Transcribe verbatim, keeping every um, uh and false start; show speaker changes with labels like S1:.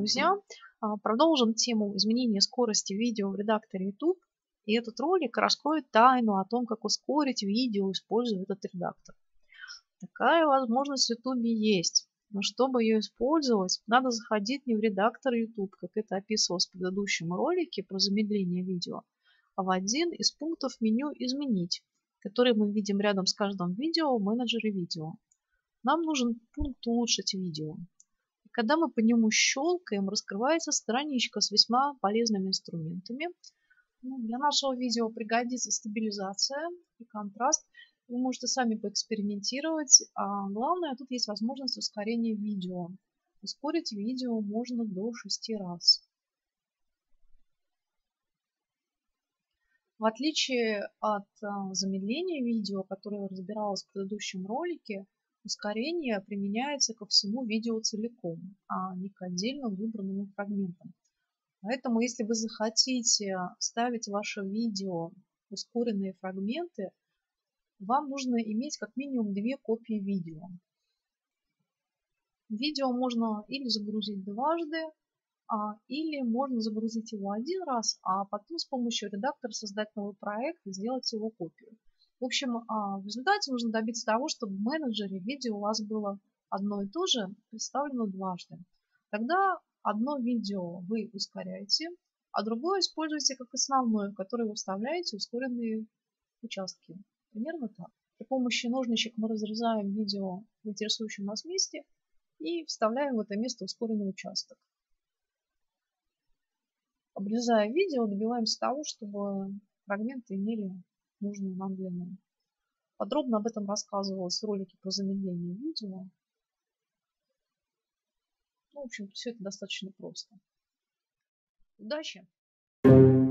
S1: друзья! А, Продолжим тему изменения скорости видео в редакторе YouTube. И этот ролик раскроет тайну о том, как ускорить видео, используя этот редактор. Такая возможность в YouTube есть. Но чтобы ее использовать, надо заходить не в редактор YouTube, как это описывалось в предыдущем ролике про замедление видео, а в один из пунктов меню «Изменить», который мы видим рядом с каждым видео в менеджере видео. Нам нужен пункт «Улучшить видео». И когда мы по нему щелкаем, раскрывается страничка с весьма полезными инструментами. Ну, для нашего видео пригодится стабилизация и контраст. Вы можете сами поэкспериментировать. А главное, тут есть возможность ускорения видео. Ускорить видео можно до шести раз. В отличие от а, замедления видео, которое разбиралось в предыдущем ролике, ускорение применяется ко всему видео целиком, а не к отдельно выбранным фрагментам. Поэтому, если вы захотите вставить в ваше видео ускоренные фрагменты, вам нужно иметь как минимум две копии видео. Видео можно или загрузить дважды, а, или можно загрузить его один раз, а потом с помощью редактора создать новый проект и сделать его копию. В общем, а, в результате нужно добиться того, чтобы в менеджере видео у вас было одно и то же представлено дважды. Тогда одно видео вы ускоряете, а другое используете как основное, в которое вы вставляете ускоренные участки. Примерно так. При помощи ножничек мы разрезаем видео в интересующем нас месте и вставляем в это место ускоренный участок. Обрезая видео, добиваемся того, чтобы фрагменты имели нужную нам длину. Подробно об этом рассказывалось в ролике про замедление видео. Ну, в общем, все это достаточно просто. Удачи!